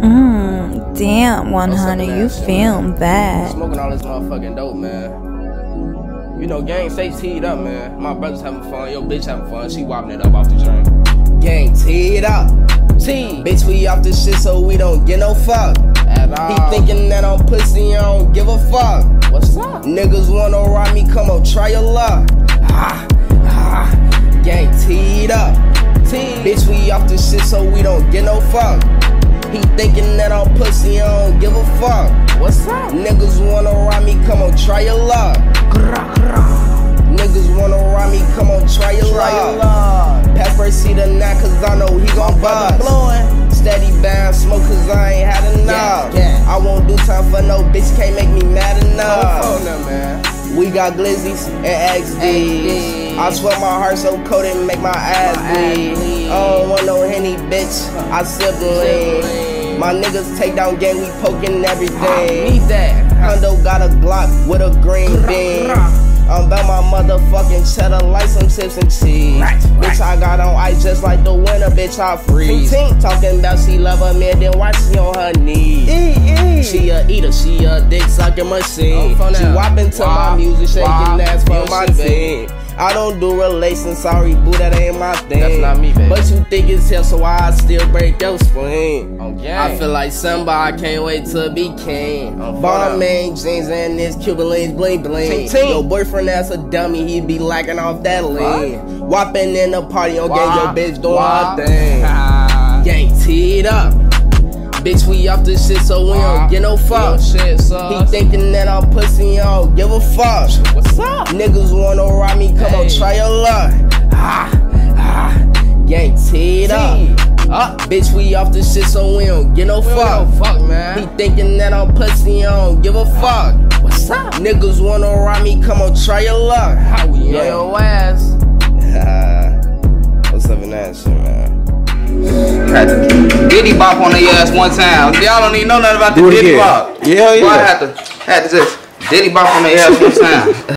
Damn, 100, you film bad. Smoking all this motherfucking dope, man. You know, gang stay teed up, man. My brother's having fun, your bitch having fun. She whopping it up off the drink. Gang teed up. Bitch, we off this shit so we don't get no fuck. At all. He thinking that I'm pussy, I don't give a fuck. What's up? Niggas wanna ride me, come on, try your luck. Gang teed up. Bitch, we off this shit so we don't get no fuck. He thinking that I'm pussy, I don't give a fuck. What's up? Niggas wanna ride me, come on, try your luck. Niggas wanna ride me, come on, try your luck. Pepper see the knot, cause I know he gon' bust. Steady bound, smoke cause I ain't had enough. I won't do time for no bitch, can't make me mad enough. We got glizzies and XDs. I swear my heart so cold it make my ass bleed. I don't want no Henny, bitch, I sip lean. My niggas take down gang, we poking everything. Need that. Hondo got a Glock with a green beam. I'm about my motherfucking cheddar like some chips and cheese. Bitch, I got on ice just like the winter, bitch, I freeze. Talking about she love her man, then why she on her knees? She a eater, she a dick sucking machine. She whopping to my music, shaking ass for my team. I don't do relations, sorry boo, that ain't my thing. That's not me, baby. But you think it's hell, so I still break your spleen. I feel like somebody, I can't wait to be king. Balmain jeans and this Cuban links bling bling. Your boyfriend that's a dummy, he be lacking off that lean. Whopping in the party on gang, your bitch doing her thing. Gang teed up. Bitch, we off this shit so we don't get no fuck. He thinking that I'm pussy, I don't give a fuck. What's up? Niggas wanna ride me, come on, try your luck. Gang teed up. Bitch, we off this shit so we don't get no fuck. He thinking that I'm pussy, I don't give a fuck. What's up? Niggas wanna ride me, come on, try your luck. How we on your ass? What's up in that shit, man? Had to Diddy bop on their ass one time. Y'all don't even know nothing about the Diddy bop. Yeah. Well, I had to just Diddy bop on their ass one time.